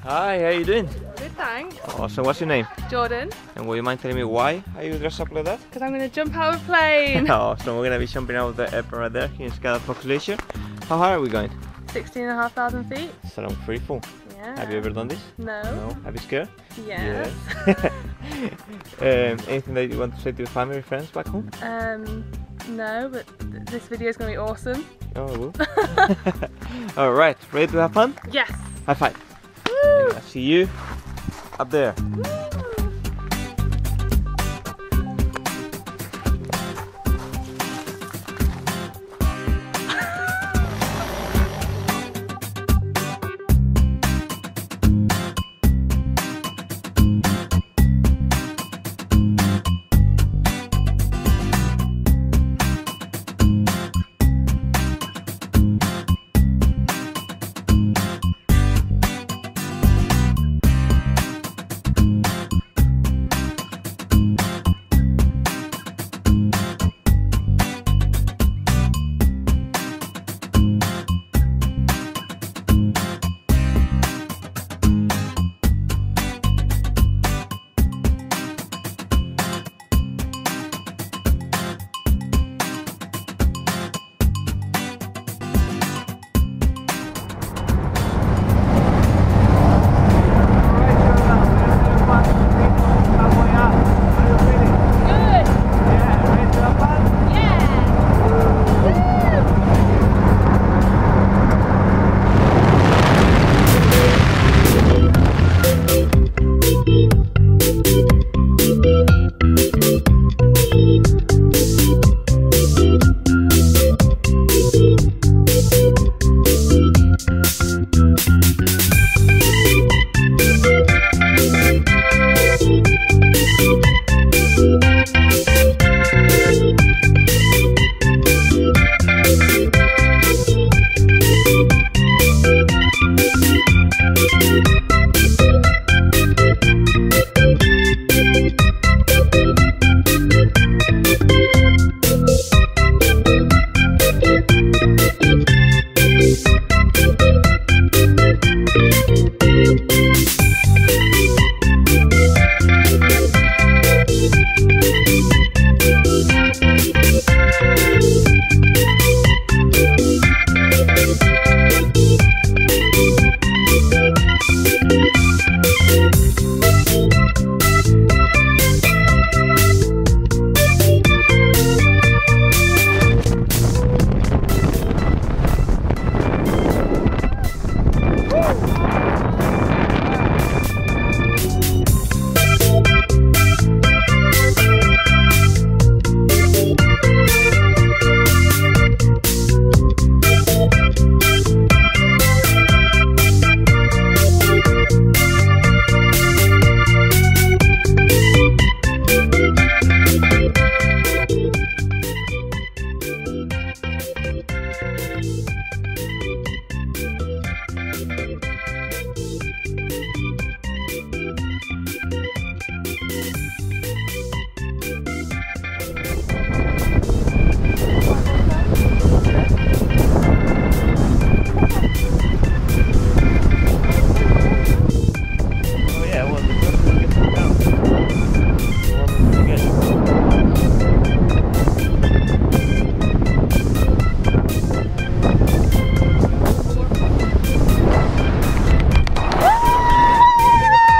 Hi, how you doing? Good, thanks. Awesome, what's your name? Jordan. And would you mind telling me why are you dressed up like that? Because I'm going to jump out of a plane. Awesome, we're going to be jumping out of the airport right there in Scalafox Glacier. How high are we going? 16,500 feet. It's a long free fall. Yeah. Have you ever done this? No. No? Have you scared? Yes. Anything that you want to say to your family, friends back home? No, but this video is going to be awesome. Oh, it will. Alright, ready to have fun? Yes. High five. Woo! I'll see you up there.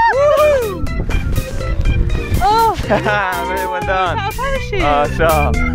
Very well done. Parachute. Awesome.